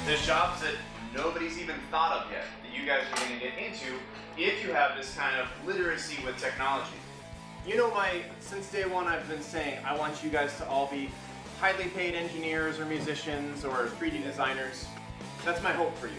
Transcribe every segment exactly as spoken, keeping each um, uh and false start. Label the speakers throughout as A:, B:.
A: There's jobs that nobody's even thought of yet that you guys are going to get into if you have this kind of literacy with technology.
B: You know, my since day one I've been saying I want you guys to all be highly paid engineers or musicians or three D designers. That's my hope for you.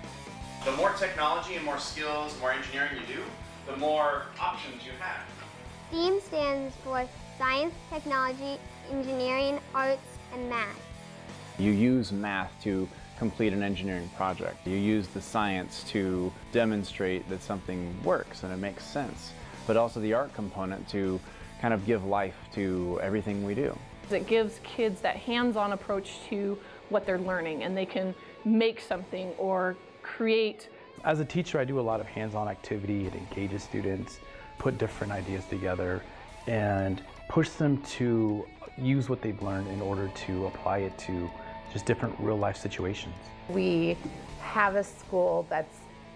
A: The more technology and more skills, more engineering you do, the more options you have.
C: STEAM stands for Science, Technology, Engineering, Arts, and Math.
D: You use math to complete an engineering project. You use the science to demonstrate that something works and it makes sense, but also the art component to kind of give life to everything we do.
E: It gives kids that hands-on approach to what they're learning, and they can make something or create.
F: As a teacher, I do a lot of hands-on activity. It engages students, put different ideas together, and push them to use what they've learned in order to apply it to just different real-life situations.
G: We have a school that's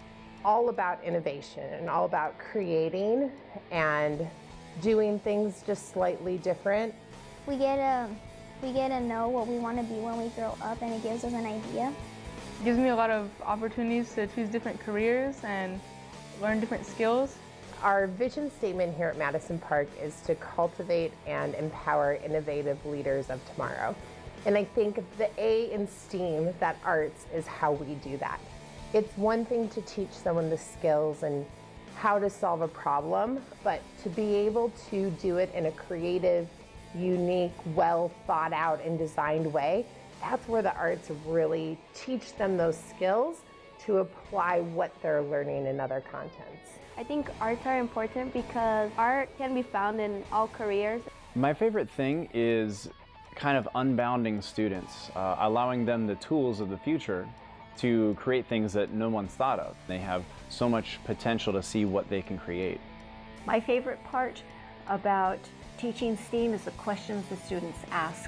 G: all about innovation and all about creating and doing things just slightly different.
C: We get to, we get to know what we want to be when we grow up, and it gives us an idea.
H: It gives me a lot of opportunities to choose different careers and learn different skills.
G: Our vision statement here at Madison Park is to cultivate and empower innovative leaders of tomorrow. And I think the A in STEAM, that arts, is how we do that. It's one thing to teach someone the skills and how to solve a problem, but to be able to do it in a creative, unique, well thought out and designed way, that's where the arts really teach them those skills to apply what they're learning in other contents.
I: I think arts are important because art can be found in all careers.
D: My favorite thing is kind of unbounding students, uh, allowing them the tools of the future to create things that no one's thought of. They have so much potential to see what they can create.
J: My favorite part about teaching STEAM is the questions the students ask.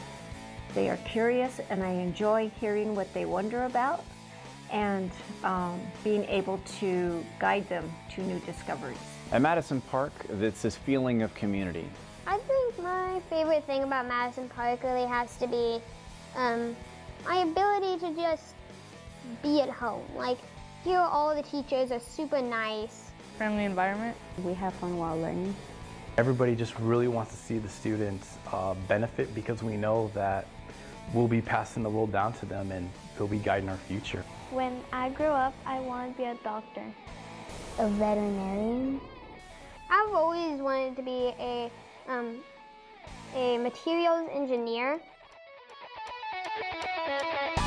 J: They are curious, and I enjoy hearing what they wonder about and um, being able to guide them to new discoveries.
D: At Madison Park, it's this feeling of community.
C: I think my favorite thing about Madison Park really has to be um, my ability to just be at home. Like, here all the teachers are super nice.
H: Friendly environment.
I: We have fun while learning.
F: Everybody just really wants to see the students uh, benefit, because we know that we'll be passing the world down to them and they'll be guiding our future.
C: When I grow up, I want to be a doctor. A veterinarian. I've always wanted to be a, um, a materials engineer.